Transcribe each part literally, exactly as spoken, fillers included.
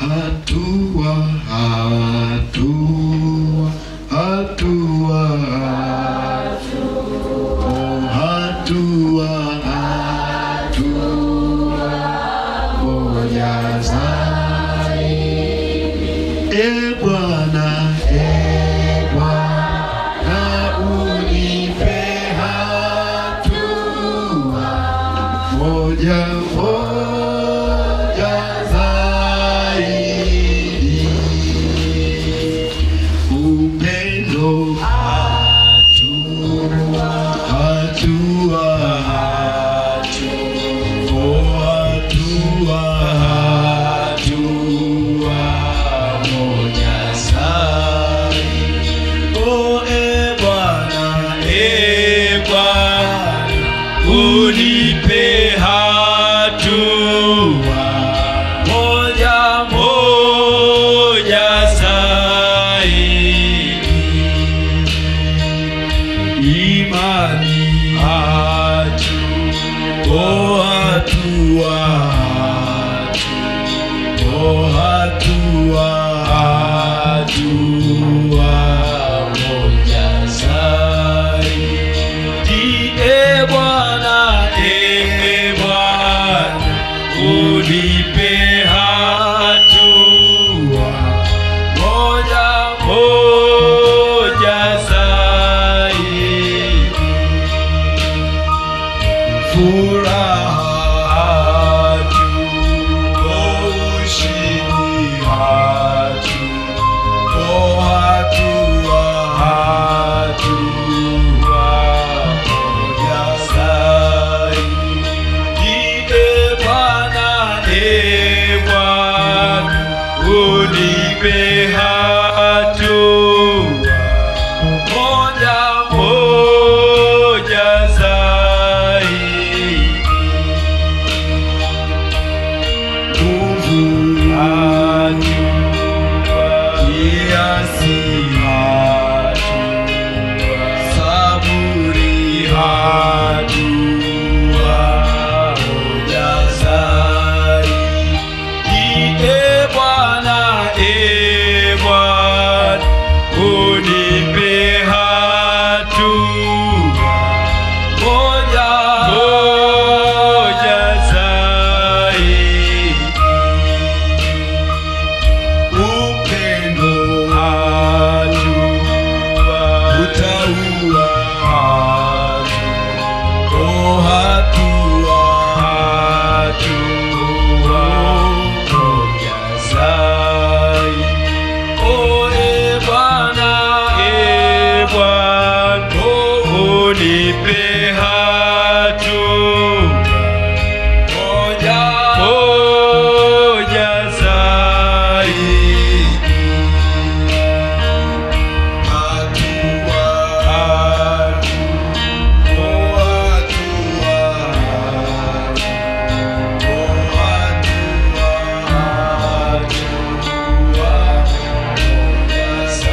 hatua, hatua, hatua, oh, hatua, hatua, moja zaidi. E Bwana, e Bwana, unipe hatua moja moja zaidi. Upendo hatua, hatua, oh, hatua, hatua, moja zaidi. Oh, e Bwana, e Bwana, unipe hatua moja moja zaidi. Imani hatua, oh, hatua, oh, hatua, hatua, moja zaidi. E Bwana, e Bwana, unipe hatua moja moja zaidi. Furaha hatua, ushindi hatua, oh, hatua, hatua, moja zaidi. E Bwana, e Bwana, unipe hatua moja moja zaidi. Nguvu hatua, kiasi hatua, saburi hatua, moja zaidi. E Bwana, e Bwana, unipe hatua moja moja zaidi. Upendo hatua, utaua hatua, oh, hatua, hatua, moja zaidi. Oh, e Bwana, e Bwana, unipe hatua moja moja zaidi. Hatua, hatua, oh, hatua, oh, hatua, hatua, moja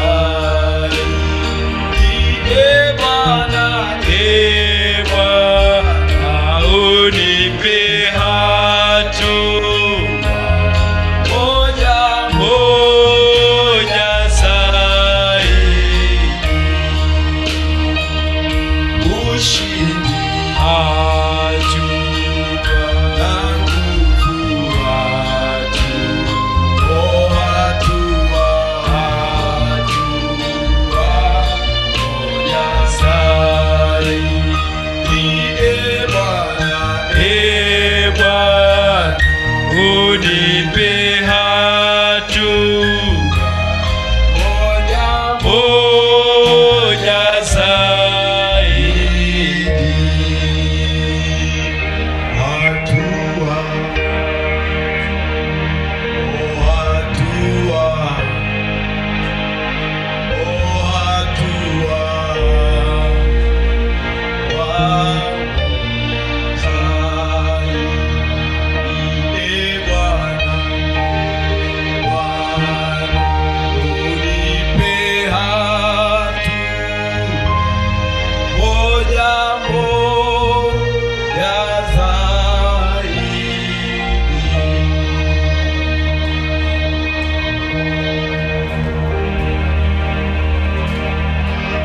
zaidi. E Bwana, e Bwana, unipe hatua moja moja zaidi. Ushindi hatua na nguvu hatua, oh, hatua, hatua, moja zaidi. E Bwana, e Bwana, unipe